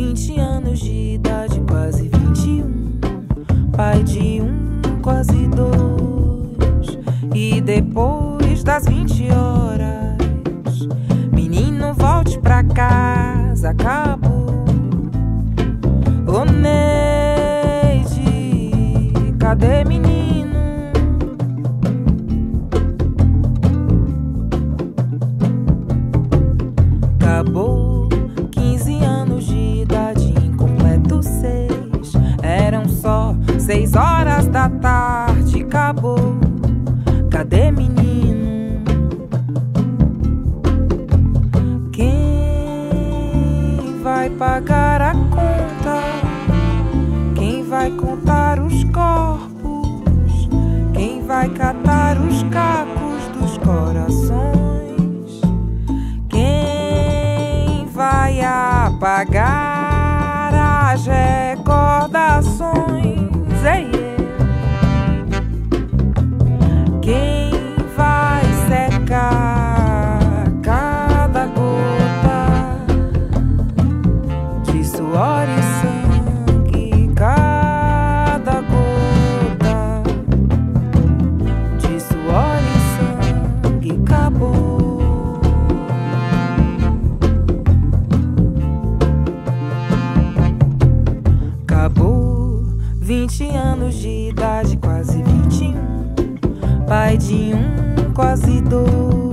20 anos de idade, quase 21. Pai de quase 2. E depois das 20 horas, menino, volte pra casa, acabou. Ô Neide, cadê menino? Acabou. 15 anos de idade, incompleto 6. Eram só 6 horas da tarde, acabou. Cadê menino? Quem vai pagar a conta? Quem vai contar os corpos? Quem vai catar os cacos dos corações? Quem vai apagar as recordações? Ei, ei. Quem vai secar cada gota de suor e sangue? Cada gota de suor e sangue acabou. Acabou. 20 anos de idade, quase 21. Pai de quase 2.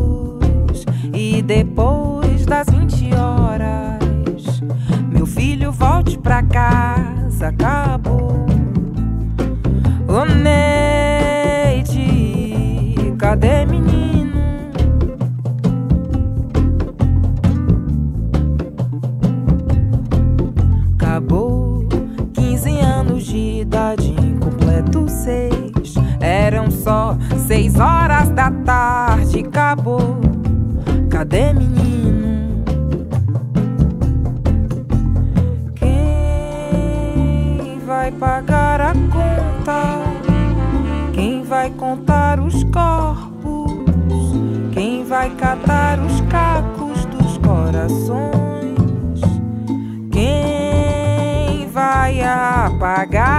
E depois das 20 horas, meu filho, volte pra casa, acabou. Ô Neide, cadê menino? Acabou. 15 anos de idade, incompleto 6. Eram só 6 horas da tarde, acabou. Cadê menino? Quem vai pagar a conta? Quem vai contar os corpos? Quem vai catar os cacos dos corações? Quem vai apagar